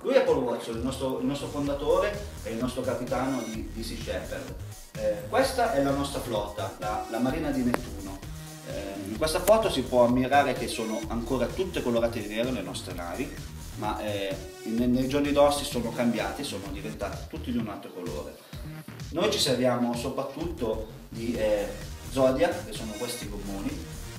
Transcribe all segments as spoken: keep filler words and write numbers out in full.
Lui è Paul Watson, il nostro, il nostro fondatore e il nostro capitano di, di Sea Shepherd. Eh, questa è la nostra flotta, la, la Marina di Nettuno. Eh, in questa foto si può ammirare che sono ancora tutte colorate di nero le nostre navi, ma eh, nei, nei giorni d'oggi sono cambiati, sono diventate tutti di un altro colore. Noi ci serviamo soprattutto di eh, Zodiac, che sono questi gommoni,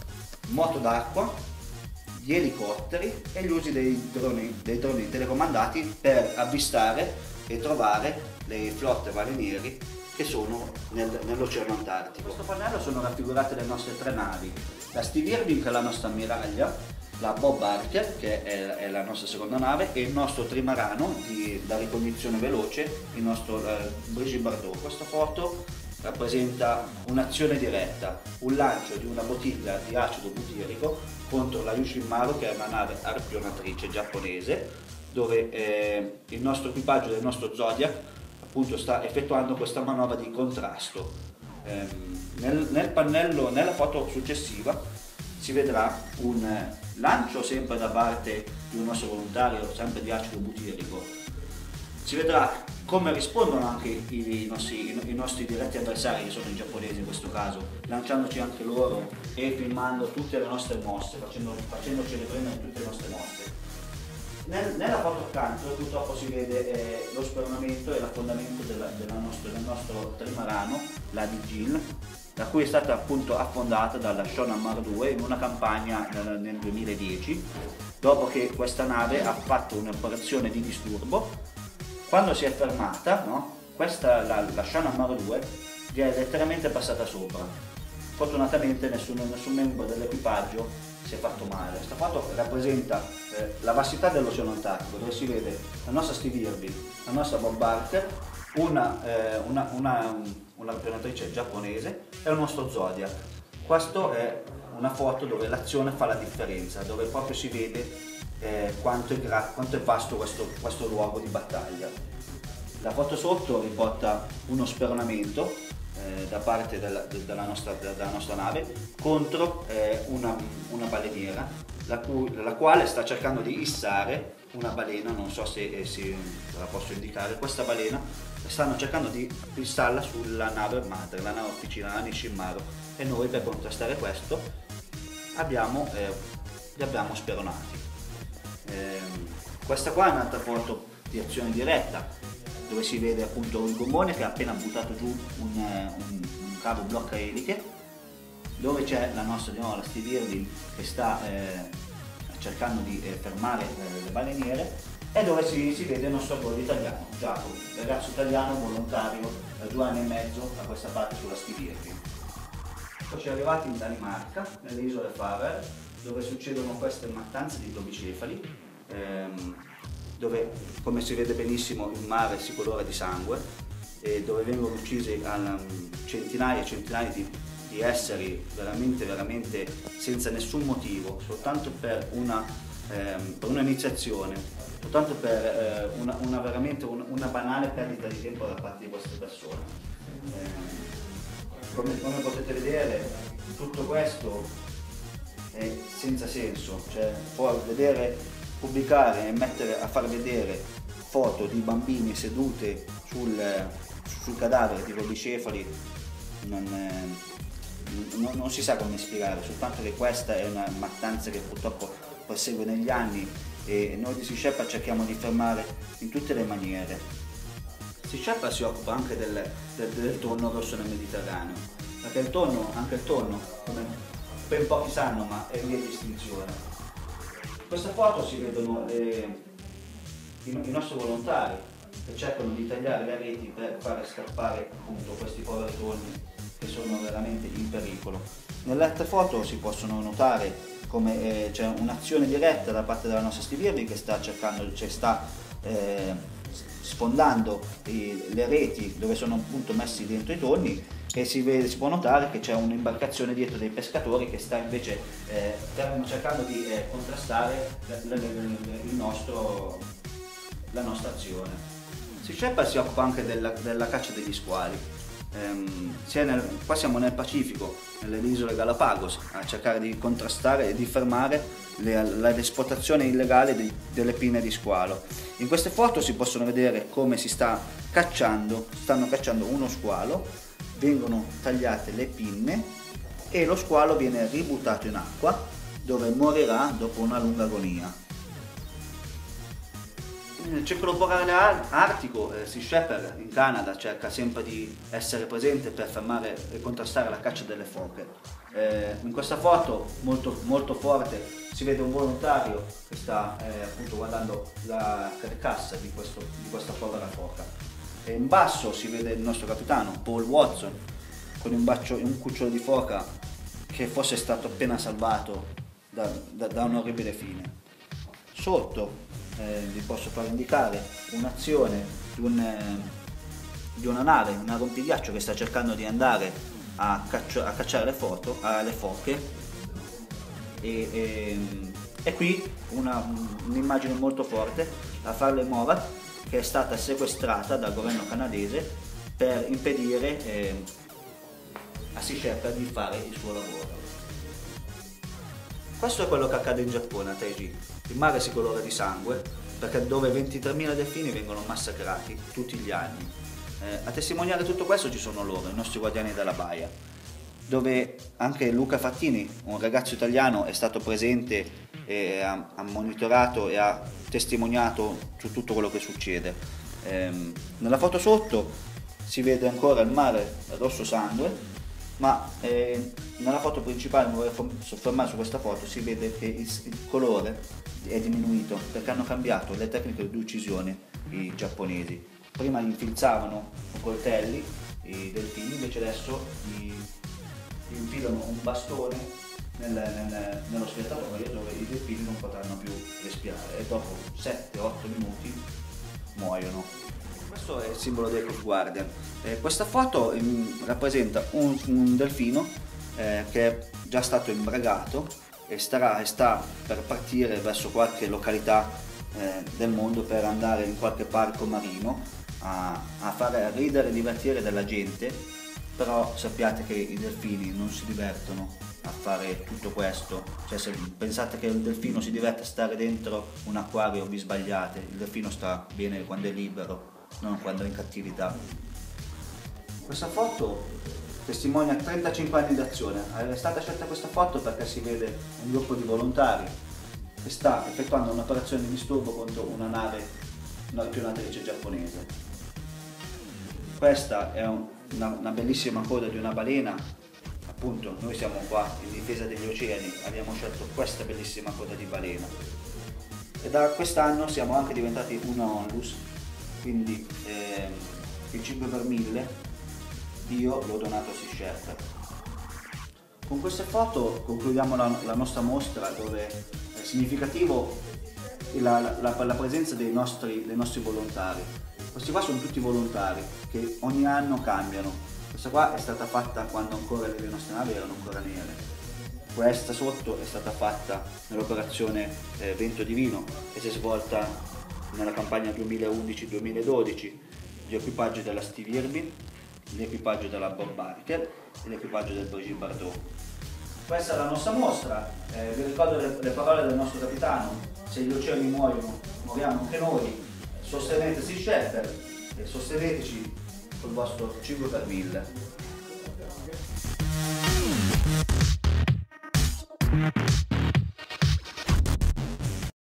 moto d'acqua, gli elicotteri e gli usi dei droni, dei droni telecomandati per avvistare e trovare le flotte balenieri che sono nel, nell'Oceano Antartico. In questo pannello sono raffigurate le nostre tre navi, la Steve Irving che è la nostra ammiraglia, la Bob Barker che è, è la nostra seconda nave e il nostro trimarano di, da ricognizione veloce, il nostro eh, Brigitte Bardot. Questa foto rappresenta un'azione diretta, un lancio di una bottiglia di acido butyrico contro la Yushin Maru, che è una nave arpionatrice giapponese, dove eh, il nostro equipaggio del nostro Zodiac appunto sta effettuando questa manovra di contrasto. Eh, nel, nel pannello, nella foto successiva si vedrà un eh, lancio sempre da parte di un nostro volontario, sempre di acido butyrico. Si vedrà come rispondono anche i nostri, i nostri diretti avversari, che sono i giapponesi in questo caso, lanciandoci anche loro e filmando tutte le nostre mosse, facendo, facendoci riprendere tutte le nostre mosse. Nel, nella foto accanto purtroppo si vede eh, lo speronamento e l'affondamento della, della nostro, del nostro trimarano, la di Jill, da cui è stata appunto affondata dalla Shonan Maru due in una campagna nel, nel duemiladieci, dopo che questa nave ha fatto un'operazione di disturbo. Quando si è fermata, no, questa, la, la Shonan Maru due gli è letteralmente passata sopra. Fortunatamente nessun, nessun membro dell'equipaggio si è fatto male. Questa foto rappresenta eh, la vastità dell'Oceano Antartico, dove si vede la nostra Steve Irving, la nostra Bob Barker, una, eh, una, una, un'arpionatrice giapponese e il nostro Zodiac. Questa è una foto dove l'azione fa la differenza, dove proprio si vede Eh, quanto, è quanto è vasto questo, questo luogo di battaglia. La foto sotto riporta uno speronamento eh, da parte della, de, della, nostra, della nostra nave contro eh, una, una baleniera, la, cui, la quale sta cercando di issare una balena, non so se, eh, se la posso indicare, questa balena stanno cercando di issarla sulla nave madre, la nave officina, la Nisshin Maru, e noi per contrastare questo abbiamo, eh, li abbiamo speronati. Eh, questa qua è un'altra foto di azione diretta, dove si vede appunto il gommone che ha appena buttato giù un, un, un cavo blocca eliche, dove c'è la nostra di nuovo la Steve Irving che sta eh, cercando di eh, fermare eh, le baleniere, e dove si, si vede il nostro volo italiano, Giacomo, ragazzo italiano volontario da due anni e mezzo a questa parte sulla Steve Irving. Poi ci è arrivati in Danimarca, nelle isole Faroe, dove succedono queste mattanze di globicefali, ehm, dove come si vede benissimo il mare si colora di sangue e dove vengono uccisi centinaia e centinaia di, di esseri veramente veramente senza nessun motivo, soltanto per una ehm, per un'iniziazione, soltanto per eh, una, una veramente una, una banale perdita di tempo da parte di queste persone. Eh, come, come potete vedere, tutto questo è senza senso, cioè vedere, pubblicare e mettere a far vedere foto di bambini sedute sul, sul cadavere di globicefali non, non, non si sa come spiegare, soltanto che questa è una mattanza che purtroppo prosegue negli anni e noi di Sea Shepherd cerchiamo di fermare in tutte le maniere. Sea Shepherd si occupa anche del, del, del tonno rosso nel Mediterraneo, perché il tonno, anche il tonno, come ben pochi sanno, ma è in via di estinzione. In questa foto si vedono le, i, i nostri volontari che cercano di tagliare le reti per fare scappare appunto questi poveri tonni che sono veramente in pericolo. Nelle altre foto si possono notare come eh, c'è un'azione diretta da parte della nostra Steve Irving che sta cercando, cioè sta eh, sfondando i, le reti dove sono appunto messi dentro i tonni, e si, vede, si può notare che c'è un'imbarcazione dietro dei pescatori che sta invece eh, cercando di eh, contrastare il nostro, la nostra azione. Sea Shepherd si occupa anche della, della caccia degli squali. ehm, sia nel, qua siamo nel Pacifico, nelle isole Galapagos, a cercare di contrastare e di fermare l'esportazione illegale di, delle pinne di squalo. In queste foto si possono vedere come si sta cacciando, stanno cacciando uno squalo, vengono tagliate le pinne e lo squalo viene ributtato in acqua, dove morirà dopo una lunga agonia. Nel circolo polare artico, eh, Sea Shepherd in Canada cerca sempre di essere presente per fermare e contrastare la caccia delle foche. Eh, in questa foto molto, molto forte si vede un volontario che sta eh, appunto guardando la carcassa di, questo, di questa povera foca. E in basso si vede il nostro capitano Paul Watson con un, baccio, un cucciolo di foca che fosse stato appena salvato da, da, da un orribile fine. Sotto eh, vi posso far indicare un'azione di, un, eh, di una nave, una rompighiaccio che sta cercando di andare a, caccia, a cacciare le, foto, eh, le foche e, e, e qui un'immagine molto forte, la Farley Mora, che è stata sequestrata dal governo canadese per impedire eh, a Sea Shepherd di fare il suo lavoro. Questo è quello che accade in Giappone, a Taiji. Il mare si colora di sangue, perché dove ventitremila delfini vengono massacrati tutti gli anni. Eh, a testimoniare tutto questo ci sono loro, i nostri guardiani della baia, dove anche Luca Fattini, un ragazzo italiano, è stato presente e ha, ha monitorato e ha testimoniato su tutto quello che succede. Eh, nella foto sotto si vede ancora il mare rosso sangue, ma eh, nella foto principale, mi vorrei soffermare su questa foto, si vede che il, il colore è diminuito perché hanno cambiato le tecniche di uccisione i giapponesi. Prima infilzavano con coltelli i delfini, invece adesso gli, gli infilano un bastone nel, nel, nello schiantatoio dove i delfini non potranno più respirare e dopo sette otto minuti muoiono. Questo è il simbolo dei Coast Guardian. Eh, questa foto ehm, rappresenta un, un delfino eh, che è già stato imbragato e, starà, e sta per partire verso qualche località eh, del mondo per andare in qualche parco marino a, a fare ridere e divertire della gente, però sappiate che i delfini non si divertono a fare tutto questo. Cioè, se pensate che il delfino si diverte a stare dentro un acquario, vi sbagliate. Il delfino sta bene quando è libero, non quando è in cattività. Questa foto testimonia trentacinque anni d'azione. È stata scelta questa foto perché si vede un gruppo di volontari che sta effettuando un'operazione di disturbo contro una nave, una pionatrice giapponese. Questa è un, una, una bellissima coda di una balena. Appunto, noi siamo qua in difesa degli oceani, abbiamo scelto questa bellissima coda di balena. E da quest'anno siamo anche diventati una onlus, quindi eh, il cinque per mille io l'ho donato a Sea Shepherd. Con queste foto concludiamo la, la nostra mostra, dove è significativo la, la, la presenza dei nostri, dei nostri volontari. Questi qua sono tutti volontari che ogni anno cambiano. Questa qua è stata fatta quando ancora le nostre navi erano ancora nere. Questa sotto è stata fatta nell'operazione eh, Vento Divino e si è svolta nella campagna duemilaundici duemiladodici, gli equipaggi della Steve Irwin, l'equipaggio della Bob Barker e l'equipaggio del Brigitte Bardot. Questa è la nostra mostra, eh, vi ricordo le, le parole del nostro capitano: se gli oceani muoiono, moriamo anche noi. Sostenete Sea Shepherd e sosteneteci col vostro cinque per mille.